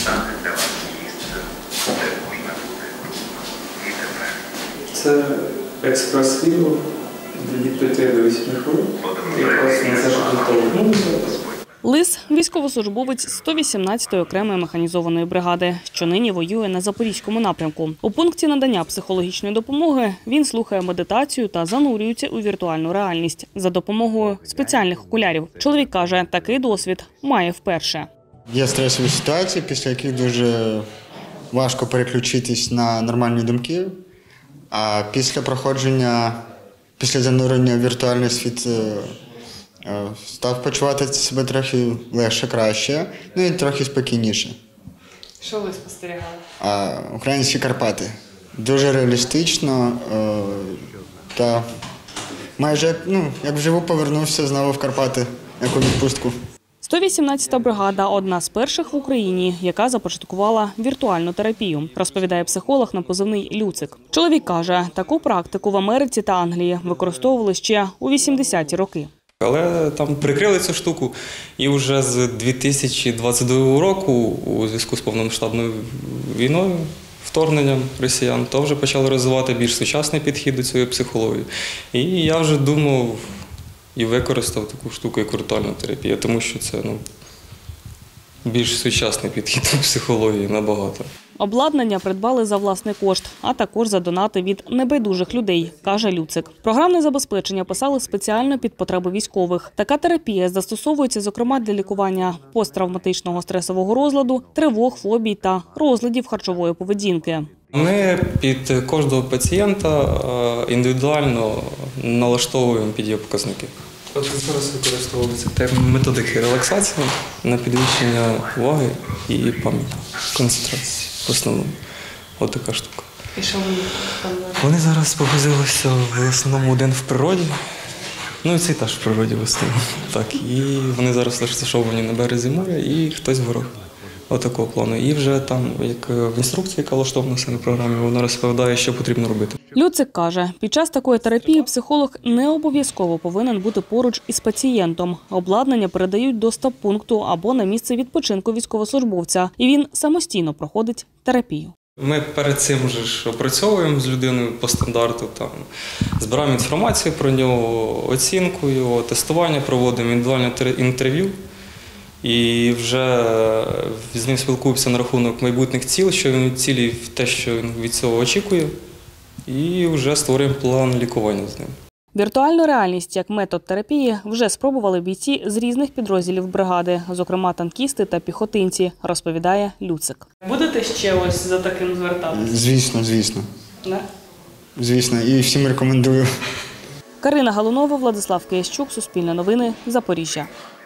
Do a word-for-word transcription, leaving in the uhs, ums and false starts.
саме для вас місце, де можна бути і тепер. Це експрес-відео від п'яти до восьми хвилин. Якраз на це ж готовий. Лис – військовослужбовець сто вісімнадцятої окремої механізованої бригади, що нині воює на Запорізькому напрямку. У пункті надання психологічної допомоги він слухає медитацію та занурюється у віртуальну реальність за допомогою спеціальних окулярів. Чоловік каже, такий досвід має вперше. Є стресові ситуації, після яких дуже важко переключитись на нормальні думки. А після проходження, після занурення в віртуальний світ став почувати себе трохи легше, краще, ну і трохи спокійніше. Що ви спостерігали? А, українські Карпати. Дуже реалістично та майже, ну, як вживу повернувся знову в Карпати, як у відпустку. сто вісімнадцята бригада – одна з перших в Україні, яка започаткувала віртуальну терапію, розповідає психолог на позивний Люцик. Чоловік каже, таку практику в Америці та Англії використовували ще у вісімдесяті роки. Але там прикрили цю штуку, і вже з дві тисячі двадцять другого року у зв'язку з повномасштабною війною, вторгненням росіян, то вже почали розвивати більш сучасний підхід до цієї психології. І я вже думав і використав таку штуку, як віртуальна терапія, тому що це ну, більш сучасний підхід до психології набагато. Обладнання придбали за власний кошт, а також за донати від небайдужих людей, каже Люцик. Програмне забезпечення писали спеціально під потреби військових. Така терапія застосовується, зокрема, для лікування посттравматичного стресового розладу, тривог, фобій та розладів харчової поведінки. Ми під кожного пацієнта індивідуально налаштовуємо під його показники. От зараз використовуються методики релаксації на підвищення уваги і пам'яті, концентрації в основному. Ось така штука. І що вони там? Вони зараз погрузилися в основному один в природі, ну і цей теж в природі в основному. Так, і вони зараз розташовані на березі моря і хтось в горах. Отакого плану. І вже там, як в інструкції, яка влаштована в на програмі, вона розповідає, що потрібно робити. Люцик каже, під час такої терапії психолог не обов'язково повинен бути поруч із пацієнтом. Обладнання передають до стаб-пункту або на місце відпочинку військовослужбовця, і він самостійно проходить терапію. Ми перед цим вже ж опрацьовуємо з людиною по стандарту, там, збираємо інформацію про нього, оцінку його, тестування, проводимо індивідуальне інтерв'ю. І вже з ним спілкуємося на рахунок майбутніх цілей, що він цілі в те, що він від цього очікує, і вже створюємо план лікування з ним. Віртуальну реальність як метод терапії вже спробували бійці з різних підрозділів бригади, зокрема танкісти та піхотинці, розповідає Люцик. Будете ще ось за таким звертатися? Звісно, звісно. Не? Звісно, і всім рекомендую. Карина Галунова, Владислав Киящук, Суспільне новини, Запоріжжя.